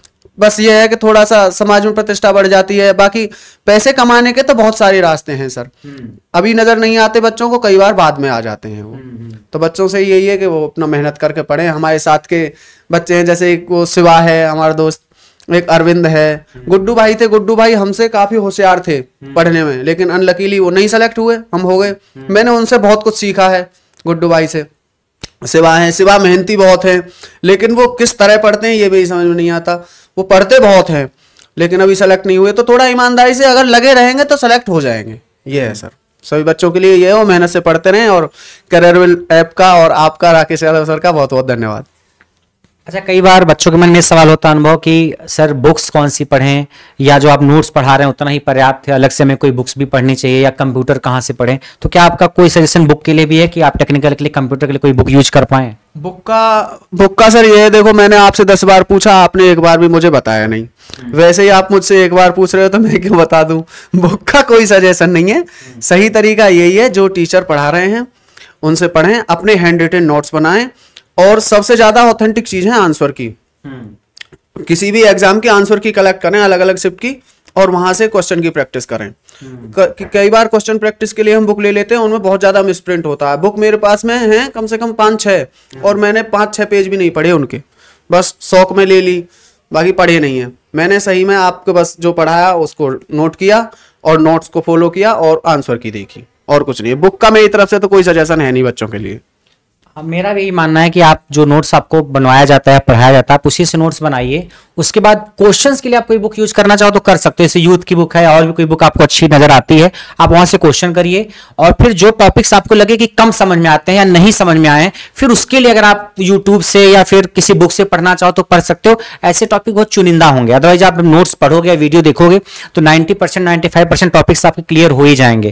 बस ये है कि थोड़ा सा समाज में प्रतिष्ठा बढ़ जाती है। बाकी पैसे कमाने के तो बहुत सारे रास्ते हैं सर, अभी नजर नहीं आते बच्चों को, कई बार बाद में आ जाते हैं वो। तो बच्चों से यही है कि वो अपना मेहनत करके पढ़ें। हमारे साथ के बच्चे हैं, जैसे एक वो शिवा है हमारा दोस्त, एक अरविंद है, गुड्डू भाई थे। गुड्डू भाई हमसे काफी होशियार थे पढ़ने में, लेकिन अनलकीली वो नहीं सेलेक्ट हुए, हम हो गए। मैंने उनसे बहुत कुछ सीखा है गुड्डू भाई से। शिवा है, शिवा मेहनती बहुत है, लेकिन वो किस तरह पढ़ते हैं ये भी समझ में नहीं आता। वो पढ़ते बहुत हैं लेकिन अभी सेलेक्ट नहीं हुए। तो थोड़ा ईमानदारी से अगर लगे रहेंगे तो सेलेक्ट हो जाएंगे। ये है सर, सभी बच्चों के लिए ये है, वो मेहनत से पढ़ते रहें। और करियर विल ऐप का और आपका राकेश यादव सर का बहुत बहुत धन्यवाद। अच्छा, कई बार बच्चों के मन में सवाल होता है अनुभव कि सर बुक्स कौन सी पढ़ें, या जो आप नोट्स पढ़ा रहे हैं उतना ही पर्याप्त है, अलग से हमें कोई बुक्स भी पढ़नी चाहिए, या कंप्यूटर कहाँ से पढ़ें? तो क्या आपका कोई सजेशन बुक के लिए भी है कि आप टेक्निकल के लिए, कंप्यूटर के लिए कोई बुक यूज कर पाएं? बुक का बुक का सर ये है, देखो मैंने आपसे दस बार पूछा, आपने एक बार भी मुझे बताया नहीं। वैसे ही आप मुझसे एक बार पूछ रहे हो तो मैं क्यों बता दूं। बुक का कोई सजेशन नहीं है, सही तरीका यही है जो टीचर पढ़ा रहे हैं उनसे पढ़ें, अपने हैंड रिटन नोट्स बनाएं। और सबसे ज्यादा ऑथेंटिक चीज है आंसर की। किसी भी एग्जाम की आंसर की कलेक्ट करें, अलग अलग शिफ्ट की, और वहां से क्वेश्चन की प्रैक्टिस करें। क- कई बार क्वेश्चन प्रैक्टिस के लिए हम बुक ले लेते हैं, उनमें बहुत ज्यादा मिसप्रिंट होता है। बुक मेरे पास में है कम से कम पाँच छः, और मैंने पाँच छः पेज भी नहीं पढ़े उनके, बस शौक में ले ली, बाकी पढ़े नहीं है। मैंने सही में आपको बस जो पढ़ाया उसको नोट किया और नोट्स को फॉलो किया और आंसर की देखी, और कुछ नहीं है। बुक का मेरी तरफ से तो कोई सजेशन है नहीं बच्चों के लिए। अब मेरा भी यही मानना है कि आप जो नोट्स आपको बनवाया जाता है, पढ़ाया जाता है, आप उसी से नोट्स बनाइए। उसके बाद क्वेश्चंस के लिए आप कोई बुक यूज करना चाहो तो कर सकते हो, जैसे यूथ की बुक है, और भी कोई बुक आपको अच्छी नजर आती है, आप वहां से क्वेश्चन करिए। और फिर जो टॉपिक्स आपको लगे कि कम समझ में आते हैं या नहीं समझ में आए, फिर उसके लिए अगर आप यूट्यूब से या फिर किसी बुक से पढ़ना चाहो तो पढ़ सकते हो। ऐसे टॉपिक बहुत चुनिंदा होंगे, अदरवाइज आप नोट्स पढ़ोगे या वीडियो देखोगे तो ninety percent ninety five percent topics आपके क्लियर हो ही जाएंगे।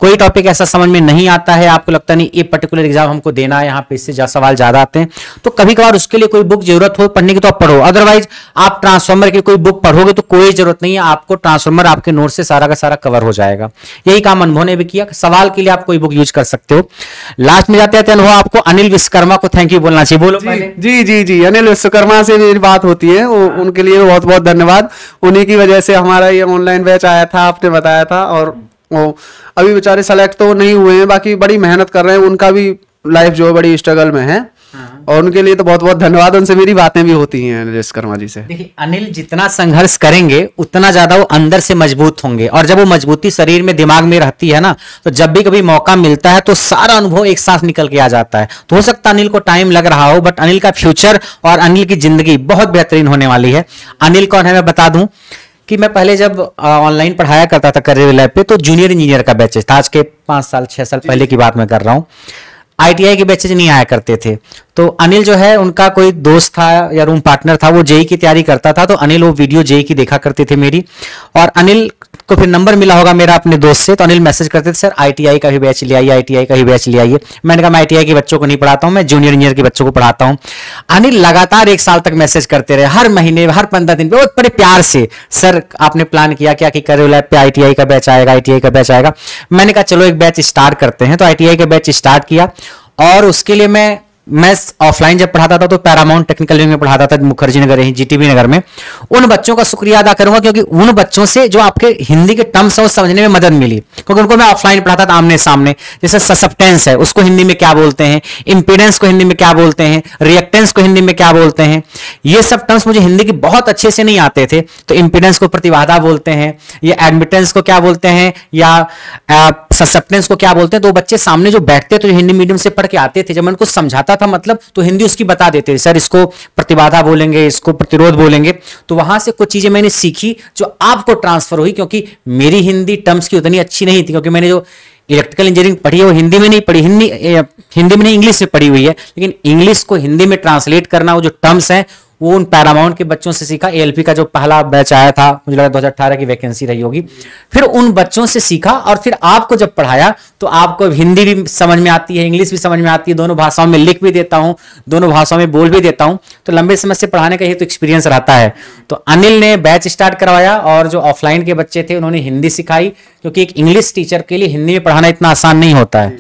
कोई टॉपिक ऐसा समझ में नहीं आता है, आपको लगता नहीं ये पर्टिकुलर एग्जाम हमको देना है, यहाँ पे इससे जा सवाल ज्यादा आते हैं, तो कभी कभार उसके लिए कोई बुक जरूरत हो पढ़ने की तो आप पढ़ो। अदरवाइज आप ट्रांसफॉर्मर की कोई बुक पढ़ोगे तो कोई जरूरत नहीं है, आपको ट्रांसफॉर्मर आपके नोट से सारा का सारा कवर हो जाएगा। यही काम अनुभव ने भी किया। सवाल के लिए आप कोई बुक यूज कर सकते हो। लास्ट में जाते हैं अनुभव, आपको अनिल विश्वकर्मा को थैंक यू बोलना चाहिए, बोलो पहले। जी जी जी अनिल विश्वकर्मा से मेरी बात होती है, वो उनके लिए बहुत बहुत धन्यवाद। उन्हीं की वजह से हमारा ये ऑनलाइन बैच आया था, आपने बताया था, और वो अभी बेचारे सेलेक्ट तो नहीं हुए हैं, बाकी बड़ी मेहनत कर रहे हैं, उनका भी लाइफ जो है बड़ी स्ट्रगल में है, और उनके लिए तो बहुत बहुत धन्यवाद। उनसे मेरी बातें भी होती हैं अनिल विश्वकर्मा जी से। देखिए अनिल जितना संघर्ष करेंगे उतना ज्यादा वो अंदर से मजबूत होंगे, और जब वो मजबूती शरीर में दिमाग में रहती है ना, तो जब भी कभी मौका मिलता है तो सारा अनुभव एक साथ निकल के आ जाता है। तो हो सकता है अनिल को टाइम लग रहा हो, बट अनिल का फ्यूचर और अनिल की जिंदगी बहुत बेहतरीन होने वाली है। अनिल कौन है मैं बता दूं कि मैं पहले जब ऑनलाइन पढ़ाया करता था करियर लैब पे, तो जूनियर इंजीनियर का बैचेज था, आज के पांच साल छह साल पहले की बात मैं कर रहा हूँ। आईटीआई के बैचेज नहीं आया करते थे, तो अनिल जो है उनका कोई दोस्त था या रूम पार्टनर था, वो जेई की तैयारी करता था, तो अनिल वो वीडियो जेई की देखा करते थे मेरी, और अनिल को फिर नंबर मिला होगा मेरा अपने दोस्त से, तो अनिल मैसेज करते थे सर आईटीआई का भी बैच ले आइए, आईटीआई का भी बैच ले आइए। मैंने कहा मैं आईटीआई के बच्चों को नहीं पढ़ाता हूं, मैं जूनियर इंजीनियर के बच्चों को पढ़ाता हूं। अनिल लगातार एक साल तक मैसेज करते रहे, हर महीने हर पंद्रह दिन पे बहुत बड़े प्यार से, सर आपने प्लान किया क्या कि करियर लैब पे आईटीआई का बैच आएगा, आईटीआई का बैच आएगा। मैंने कहा चलो एक बैच स्टार्ट करते हैं, तो आईटीआई का बैच स्टार्ट किया, और उसके लिए मैं मैं ऑफलाइन जब पढ़ाता था तो पैरामाउंट टेक्निकल विंग में पढ़ाता था, मुखर्जी नगर ही जीटीबी नगर में। उन बच्चों का शुक्रिया अदा करूंगा क्योंकि उन बच्चों से जो आपके हिंदी के टर्म्स है वो समझने में मदद मिली, क्योंकि उनको मैं ऑफलाइन पढ़ाता था आमने सामने। जैसे ससेप्टेंस है उसको हिंदी में क्या बोलते हैं, इंपीडेंस को हिंदी में क्या बोलते हैं, रिएक्टेंस को हिंदी में क्या बोलते हैं, ये सब टर्म्स मुझे हिंदी की बहुत अच्छे से नहीं आते थे। तो इंपीडेंस को प्रतिबाधा बोलते हैं, या एडमिटेंस को क्या बोलते हैं, या ससेप्टेंस को क्या बोलते हैं। तो बच्चे सामने जो बैठते तो हिंदी मीडियम से पढ़ के आते थे, जब मैं उनको समझाता था मतलब तो हिंदी उसकी बता देते थे, सर इसको प्रतिबाधा बोलेंगे, इसको प्रतिरोध बोलेंगे। तो वहां से कुछ चीजें मैंने सीखी जो आपको ट्रांसफर हुई, क्योंकि मेरी हिंदी टर्म्स की उतनी अच्छी नहीं थी, क्योंकि मैंने जो इलेक्ट्रिकल इंजीनियरिंग पढ़ी है वो हिंदी में नहीं पढ़ी, हिंदी हिंदी में नहीं इंग्लिश में पढ़ी हुई है, लेकिन इंग्लिश को हिंदी में ट्रांसलेट करना, वो जो टर्म्स हैं वो उन पैरामाउंट के बच्चों से सीखा। एएलपी का जो पहला बैच आया था, मुझे लगा दो हज़ार अठारह की वैकेंसी रही होगी, फिर उन बच्चों से सीखा, और फिर आपको जब पढ़ाया तो आपको हिंदी भी समझ में आती है, इंग्लिश भी समझ में आती है, दोनों भाषाओं में लिख भी देता हूं, दोनों भाषाओं में बोल भी देता हूं। तो लंबे समय से पढ़ाने का ये तो एक्सपीरियंस रहता है। तो अनिल ने बैच स्टार्ट करवाया, और जो ऑफलाइन के बच्चे थे उन्होंने हिंदी सिखाई, क्योंकि एक इंग्लिश टीचर के लिए हिंदी में पढ़ाना इतना आसान नहीं होता है।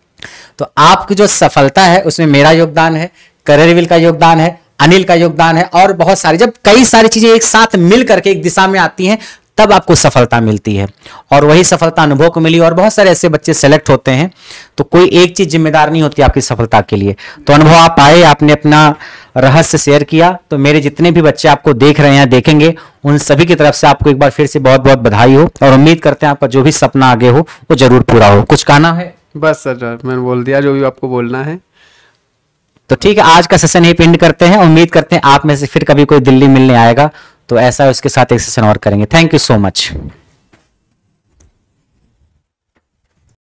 तो आपकी जो सफलता है उसमें मेरा योगदान है, करियरविल का योगदान है, अनिल का योगदान है, और बहुत सारी, जब कई सारी चीजें एक साथ मिल करके एक दिशा में आती हैं तब आपको सफलता मिलती है, और वही सफलता अनुभव को मिली। और बहुत सारे ऐसे बच्चे सेलेक्ट होते हैं, तो कोई एक चीज जिम्मेदार नहीं होती आपकी सफलता के लिए। तो अनुभव आप आए, आपने अपना रहस्य शेयर किया, तो मेरे जितने भी बच्चे आपको देख रहे हैं देखेंगे उन सभी की तरफ से आपको एक बार फिर से बहुत बहुत बधाई हो, और उम्मीद करते हैं आपका जो भी सपना आगे हो वो जरूर पूरा हो। कुछ कहना है? बस सर मैंने बोल दिया जो भी आपको बोलना है। तो ठीक है, आज का सेशन यही एंड करते हैं। उम्मीद करते हैं आप में से फिर कभी कोई दिल्ली मिलने आएगा तो ऐसा उसके साथ एक सेशन और करेंगे। Thank you so much.